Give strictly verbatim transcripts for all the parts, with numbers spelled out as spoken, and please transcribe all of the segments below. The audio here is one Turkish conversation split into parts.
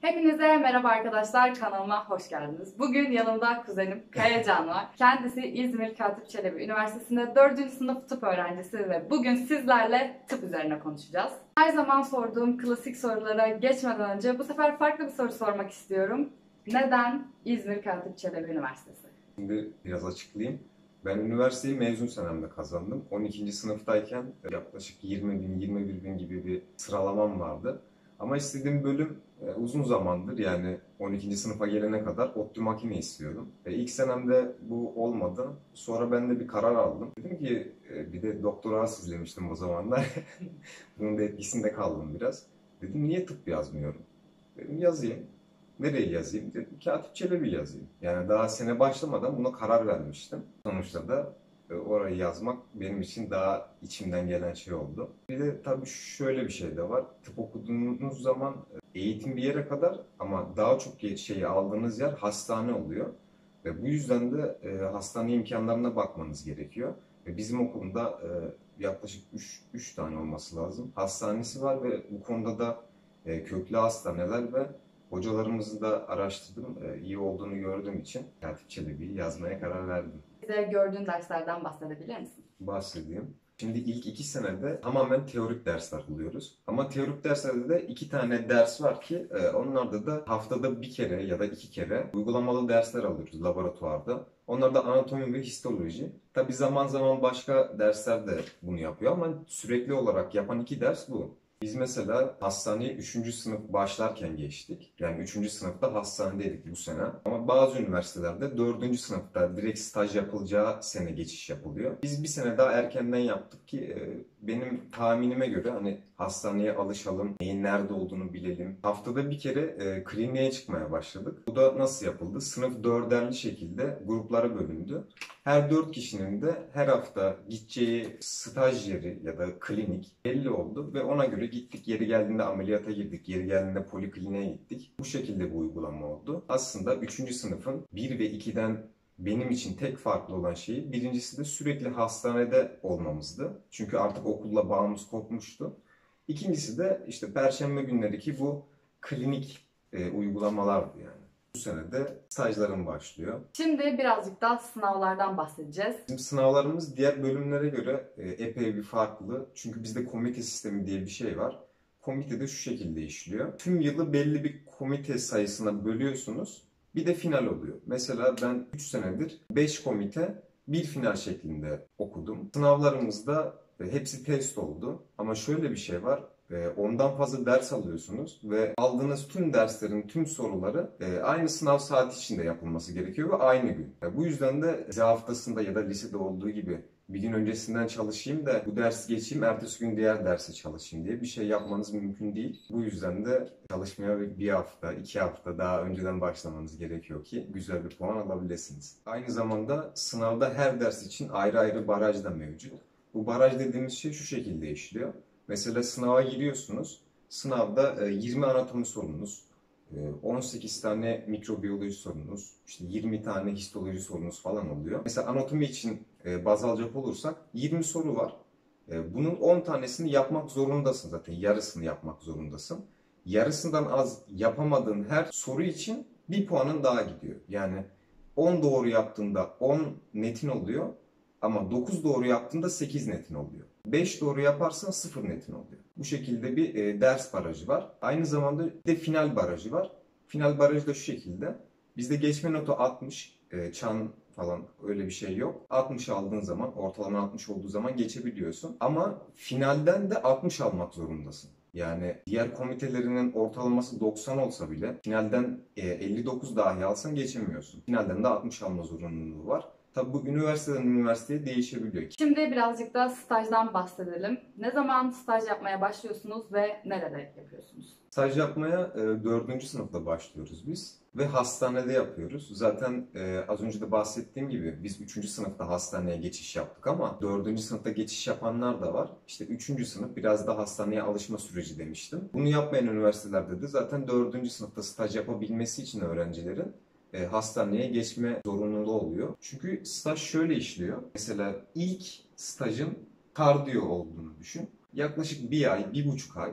Hepinize merhaba arkadaşlar, kanalıma hoş geldiniz. Bugün yanımda kuzenim Kayacan var. Kendisi İzmir Katip Çelebi Üniversitesi'nde dördüncü sınıf tıp öğrencisi ve bugün sizlerle tıp üzerine konuşacağız. Her zaman sorduğum klasik sorulara geçmeden önce bu sefer farklı bir soru sormak istiyorum. Neden İzmir Katip Çelebi Üniversitesi? Şimdi biraz açıklayayım. Ben üniversiteyi mezun senemde kazandım. on ikinci sınıftayken yaklaşık yirmi bin, yirmi bir bin gibi bir sıralamam vardı. Ama istediğim bölüm e, uzun zamandır, yani on ikinci sınıfa gelene kadar ODTÜ makine istiyordum. E, ilk senemde bu olmadı. Sonra ben de bir karar aldım. Dedim ki e, bir de doktora izlemiştim o zamanlar. Bunun da etkisinde kaldım biraz. Dedim niye tıp yazmıyorum? Dedim yazayım. Nereye yazayım? Dedim Katip Çelebi yazayım. Yani daha sene başlamadan buna karar vermiştim. Sonuçta da e, orayı yazmak benim için daha içimden gelen şey oldu. Bir de tabii şöyle bir şey de var. Tıp okuduğunuz zaman e, eğitim bir yere kadar ama daha çok şeyi aldığınız yer hastane oluyor. Ve bu yüzden de e, hastane imkanlarına bakmanız gerekiyor. Ve bizim okulda e, yaklaşık üç tane olması lazım. Hastanesi var ve bu konuda da e, köklü hastaneler ve hocalarımızı da araştırdım. E, iyi olduğunu gördüğüm için Katip Çelebi'yi yazmaya karar verdim. Bize gördüğün derslerden bahsedebilir misin? Bahsedeyim. Şimdi ilk iki senede tamamen teorik dersler alıyoruz. Ama teorik derslerde de iki tane ders var ki e, onlarda da haftada bir kere ya da iki kere uygulamalı dersler alıyoruz laboratuvarda. Onlar da anatomi ve histoloji. Tabi zaman zaman başka dersler de bunu yapıyor ama sürekli olarak yapan iki ders bu. Biz mesela hastaneye üçüncü sınıf başlarken geçtik. Yani üçüncü sınıfta hastanedeydik bu sene. Ama bazı üniversitelerde dördüncü sınıfta direkt staj yapılacağı sene geçiş yapılıyor. Biz bir sene daha erkenden yaptık ki e, benim tahminime göre hani hastaneye alışalım, neyin nerede olduğunu bilelim. Haftada bir kere e, kliniğe çıkmaya başladık. Bu da nasıl yapıldı? Sınıf dörderli şekilde gruplara bölündü. Her dört kişinin de her hafta gideceği staj yeri ya da klinik belli oldu ve ona göre gittik. Yeri geldiğinde ameliyata girdik, yeri geldiğinde polikliniğe gittik. Bu şekilde bir uygulama oldu. Aslında üçüncü sınıfın bir ve ikiden benim için tek farklı olan şeyi, birincisi de sürekli hastanede olmamızdı. Çünkü artık okulla bağımız kopmuştu. İkincisi de işte perşembe günleri ki bu klinik e, uygulamalardı yani. Bu sene de stajlarım başlıyor. Şimdi birazcık daha sınavlardan bahsedeceğiz. Bizim sınavlarımız diğer bölümlere göre e, epey bir farklı. Çünkü bizde komite sistemi diye bir şey var. Komite de şu şekilde işliyor. Tüm yılı belli bir komite sayısına bölüyorsunuz. Bir de final oluyor. Mesela ben üç senedir beş komite bir final şeklinde okudum. Sınavlarımızda e, hepsi test oldu. Ama şöyle bir şey var. Ondan fazla ders alıyorsunuz ve aldığınız tüm derslerin tüm soruları aynı sınav saati içinde yapılması gerekiyor ve aynı gün. Bu yüzden de vize haftasında ya da lisede olduğu gibi bir gün öncesinden çalışayım da bu dersi geçeyim, ertesi gün diğer derse çalışayım diye bir şey yapmanız mümkün değil. Bu yüzden de çalışmaya bir hafta, iki hafta daha önceden başlamanız gerekiyor ki güzel bir puan alabilirsiniz. Aynı zamanda sınavda her ders için ayrı ayrı baraj da mevcut. Bu baraj dediğimiz şey şu şekilde işliyor. Mesela sınava giriyorsunuz. Sınavda yirmi anatomi sorunuz, on sekiz tane mikrobiyoloji sorunuz, işte yirmi tane histoloji sorunuz falan oluyor. Mesela anatomi için baz alacak olursak yirmi soru var. Bunun on tanesini yapmak zorundasın zaten. Yarısını yapmak zorundasın. Yarısından az yapamadığın her soru için bir puanın daha gidiyor. Yani on doğru yaptığında on netin oluyor. Ama dokuz doğru yaptığında sekiz netin oluyor. beş doğru yaparsan sıfır netin oluyor. Bu şekilde bir e, ders barajı var. Aynı zamanda bir de final barajı var. Final barajı da şu şekilde. Bizde geçme notu altmış, e, çan falan öyle bir şey yok. altmış aldığın zaman, ortalama altmış olduğu zaman geçebiliyorsun. Ama finalden de altmış almak zorundasın. Yani diğer komitelerinin ortalaması doksan olsa bile finalden e, elli dokuz dahi alsan geçemiyorsun. Finalden de altmış alma zorunluluğu var. Tabi bu üniversiteden üniversiteye değişebiliyor. Şimdi birazcık da stajdan bahsedelim. Ne zaman staj yapmaya başlıyorsunuz ve nerede yapıyorsunuz? Staj yapmaya e, dördüncü sınıfta başlıyoruz biz ve hastanede yapıyoruz. Zaten e, az önce de bahsettiğim gibi biz üçüncü sınıfta hastaneye geçiş yaptık ama dördüncü sınıfta geçiş yapanlar da var. İşte üçüncü sınıf biraz da hastaneye alışma süreci demiştim. Bunu yapmayan üniversitelerde de zaten dördüncü sınıfta staj yapabilmesi için öğrencilerin E, hastaneye geçme zorunluluğu oluyor. Çünkü staj şöyle işliyor. Mesela ilk stajın kardiyo olduğunu düşün. Yaklaşık bir ay, bir buçuk ay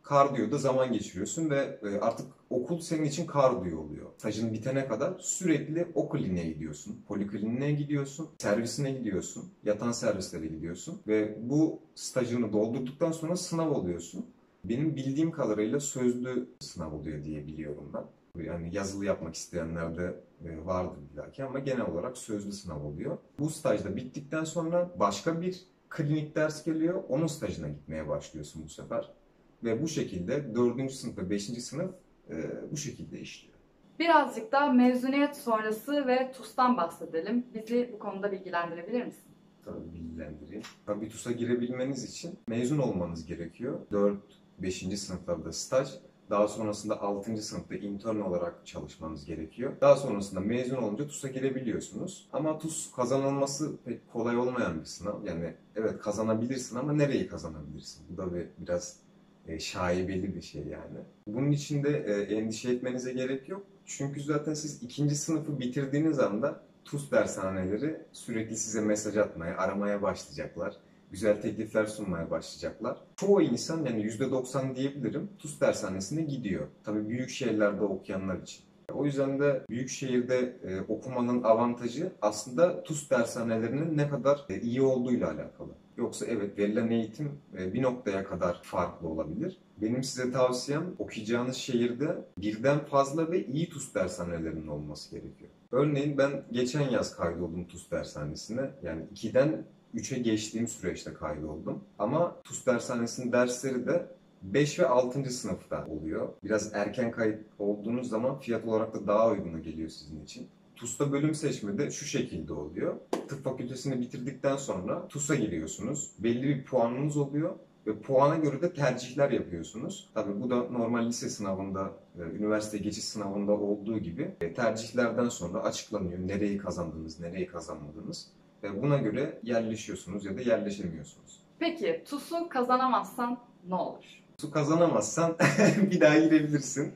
Kardiyoda zaman geçiriyorsun ve e, artık okul senin için kardiyo oluyor. Stajın bitene kadar sürekli o kliniğe gidiyorsun, polikliniğe gidiyorsun, servisine gidiyorsun, yatan servislere gidiyorsun ve bu stajını doldurduktan sonra sınav oluyorsun. Benim bildiğim kadarıyla sözlü sınav oluyor diye biliyorum ben. Yani yazılı yapmak isteyenler de vardır illaki ama genel olarak sözlü sınav oluyor. Bu stajda bittikten sonra başka bir klinik ders geliyor, onun stajına gitmeye başlıyorsun bu sefer. Ve bu şekilde dördüncü sınıf ve beşinci sınıf e, bu şekilde işliyor. Birazcık da mezuniyet sonrası ve TUS'tan bahsedelim. Bizi bu konuda bilgilendirebilir misin? Tabii bilgilendireyim. Tabii TUS'a girebilmeniz için mezun olmanız gerekiyor. dört beşinci sınıflarda staj, daha sonrasında altıncı sınıfta intern olarak çalışmanız gerekiyor. Daha sonrasında mezun olunca TUS'a girebiliyorsunuz. Ama TUS kazanılması pek kolay olmayan bir sınav. Yani evet kazanabilirsin ama nereyi kazanabilirsin? Bu da bir, biraz e, şaibeli bir şey yani. Bunun için de e, endişe etmenize gerek yok. Çünkü zaten siz ikinci sınıfı bitirdiğiniz anda TUS dershaneleri sürekli size mesaj atmaya, aramaya başlayacaklar. Güzel teklifler sunmaya başlayacaklar. Çoğu insan yani yüzde doksan diyebilirim TUS dershanesine gidiyor. Tabii büyük şehirlerde okuyanlar için. O yüzden de büyük şehirde e, okumanın avantajı aslında TUS dershanelerinin ne kadar e, iyi olduğuyla alakalı. Yoksa evet verilen eğitim e, bir noktaya kadar farklı olabilir. Benim size tavsiyem okuyacağınız şehirde birden fazla ve iyi TUS dershanelerinin olması gerekiyor. Örneğin ben geçen yaz kaydoldum TUS dershanesine. Yani ikiden üçe geçtiğim süreçte kaydoldum. Ama TUS dershanesinin dersleri de beş ve altıncı sınıfta oluyor. Biraz erken kayıt olduğunuz zaman fiyat olarak da daha uyguna geliyor sizin için. TUS'ta bölüm seçimi de şu şekilde oluyor. Tıp fakültesini bitirdikten sonra TUS'a giriyorsunuz. Belli bir puanınız oluyor ve puana göre de tercihler yapıyorsunuz. Tabii bu da normal lise sınavında, üniversite geçiş sınavında olduğu gibi tercihlerden sonra açıklanıyor. Nereyi kazandınız, nereyi kazanmadınız. Buna göre yerleşiyorsunuz ya da yerleşemiyorsunuz. Peki TUS'u kazanamazsan ne olur? TUS'u kazanamazsan bir daha girebilirsin.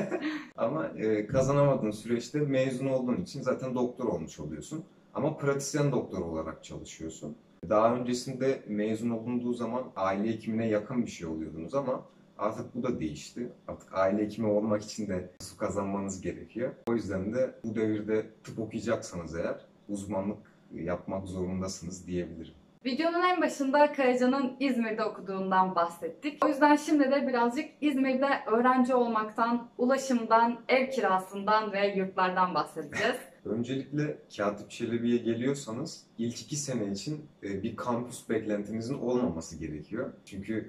Ama e, kazanamadığın süreçte mezun olduğun için zaten doktor olmuş oluyorsun. Ama pratisyen doktor olarak çalışıyorsun. Daha öncesinde mezun olunduğu zaman aile hekimine yakın bir şey oluyordunuz ama artık bu da değişti. Artık aile hekimi olmak için de TUS'u kazanmanız gerekiyor. O yüzden de bu devirde tıp okuyacaksanız eğer uzmanlık yapmak zorundasınız diyebilirim. Videonun en başında Kayacan'ın İzmir'de okuduğundan bahsettik. O yüzden şimdi de birazcık İzmir'de öğrenci olmaktan, ulaşımdan, ev kirasından ve yurtlardan bahsedeceğiz. Öncelikle Katip Çelebi'ye geliyorsanız ilk iki sene için bir kampüs beklentinizin olmaması gerekiyor. Çünkü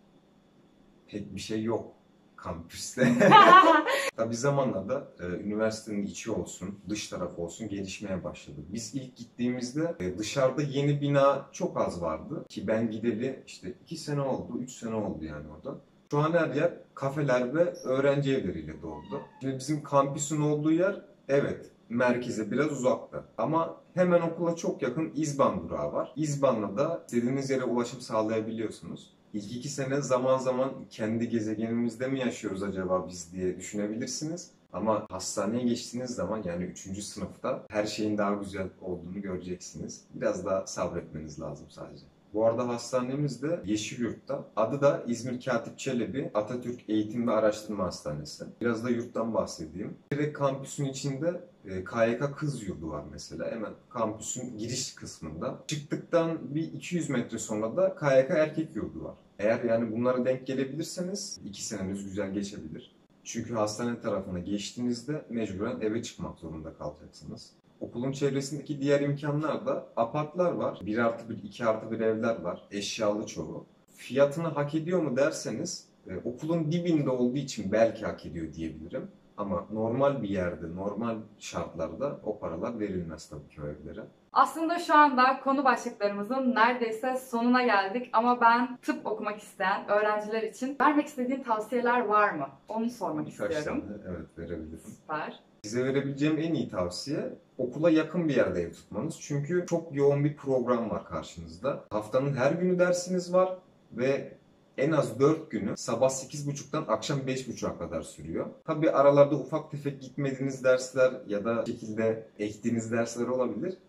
pek bir şey yok kampüste. Tabii zamanla da e, üniversitenin içi olsun, dış tarafı olsun gelişmeye başladı. Biz ilk gittiğimizde e, dışarıda yeni bina çok az vardı. Ki ben gideli işte iki sene oldu, üç sene oldu yani orada. Şu an her yer kafeler ve öğrenci evleriyle doldu. Şimdi bizim kampüsün olduğu yer evet merkeze biraz uzakta. Ama hemen okula çok yakın İzban durağı var. İzban'la da istediğiniz yere ulaşım sağlayabiliyorsunuz. İlk iki sene zaman zaman kendi gezegenimizde mi yaşıyoruz acaba biz diye düşünebilirsiniz. Ama hastaneye geçtiğiniz zaman yani üçüncü sınıfta her şeyin daha güzel olduğunu göreceksiniz. Biraz daha sabretmeniz lazım sadece. Bu arada hastanemiz de Yeşilyurt'ta. Adı da İzmir Katip Çelebi Atatürk Eğitim ve Araştırma Hastanesi. Biraz da yurttan bahsedeyim. Direkt kampüsün içinde K Y K kız yurdu var mesela. Hemen kampüsün giriş kısmında. Çıktıktan bir iki yüz metre sonra da K Y K erkek yurdu var. Eğer yani bunlara denk gelebilirseniz iki seneniz güzel geçebilir. Çünkü hastane tarafına geçtiğinizde mecburen eve çıkmak zorunda kalacaksınız. Okulun çevresindeki diğer imkanlar da apartlar var. bir artı bir, iki artı bir evler var. Eşyalı çoğu. Fiyatını hak ediyor mu derseniz e, okulun dibinde olduğu için belki hak ediyor diyebilirim. Ama normal bir yerde, normal şartlarda o paralar verilmez tabii ki o evlere. Aslında şu anda konu başlıklarımızın neredeyse sonuna geldik ama ben tıp okumak isteyen öğrenciler için vermek istediğin tavsiyeler var mı? Onu sormak Birkaç istiyorum. tane evet verebilirim. Süper. Size verebileceğim en iyi tavsiye okula yakın bir yerde ev tutmanız. Çünkü çok yoğun bir program var karşınızda. Haftanın her günü dersiniz var ve en az dört günü sabah sekiz buçuktan akşam beş buçuğa kadar sürüyor. Tabii aralarda ufak tefek gitmediğiniz dersler ya da şekilde ektiğiniz dersler olabilir.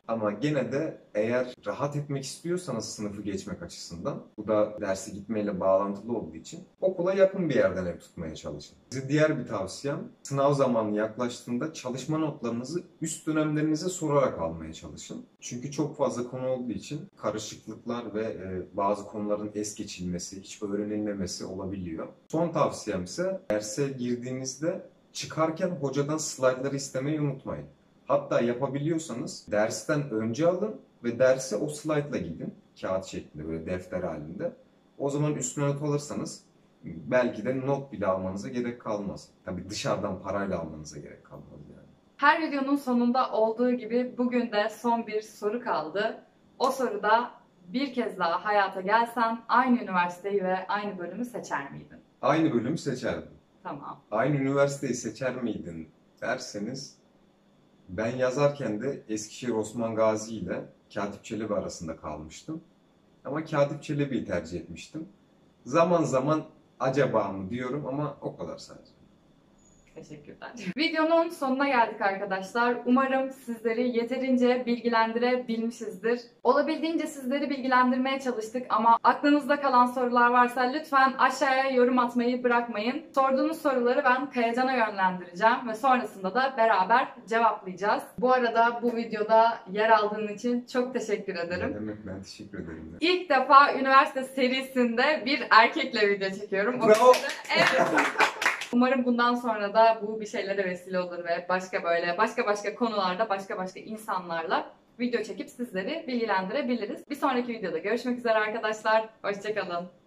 Ama gene de eğer rahat etmek istiyorsanız sınıfı geçmek açısından, bu da derse gitmeyle bağlantılı olduğu için okula yakın bir yerden ev tutmaya çalışın. Size diğer bir tavsiyem, sınav zamanı yaklaştığında çalışma notlarınızı üst dönemlerinize sorarak almaya çalışın. Çünkü çok fazla konu olduğu için karışıklıklar ve e, bazı konuların es geçilmesi, hiç öğrenilmemesi olabiliyor. Son tavsiyem ise derse girdiğinizde çıkarken hocadan slaytları istemeyi unutmayın. Hatta yapabiliyorsanız dersten önce alın ve derse o slaytla gidin. Kağıt şeklinde, böyle defter halinde. O zaman üstüne not alırsanız belki de not bile almanıza gerek kalmaz. Tabii dışarıdan parayla almanıza gerek kalmaz yani. Her videonun sonunda olduğu gibi bugün de son bir soru kaldı. O soruda bir kez daha hayata gelsen aynı üniversiteyi ve aynı bölümü seçer miydin? Aynı bölümü seçerdim. Tamam. Aynı üniversiteyi seçer miydin derseniz, ben yazarken de Eskişehir Osman Gazi ile Katip Çelebi arasında kalmıştım. Ama Katip Çelebi'yi tercih etmiştim. Zaman zaman acaba mı diyorum ama o kadar sadece. Teşekkürler. Videonun sonuna geldik arkadaşlar. Umarım sizleri yeterince bilgilendirebilmişizdir. Olabildiğince sizleri bilgilendirmeye çalıştık ama aklınızda kalan sorular varsa lütfen aşağıya yorum atmayı bırakmayın. Sorduğunuz soruları ben Kayacan'a yönlendireceğim ve sonrasında da beraber cevaplayacağız. Bu arada bu videoda yer aldığın için çok teşekkür ederim. Ne demek, ben teşekkür ederim. İlk defa üniversite serisinde bir erkekle video çekiyorum. O Bravo. yüzden- Evet. Umarım bundan sonra da bu bir şeylere vesile olur ve başka böyle başka başka konularda başka başka insanlarla video çekip sizleri bilgilendirebiliriz. Bir sonraki videoda görüşmek üzere arkadaşlar. Hoşça kalın.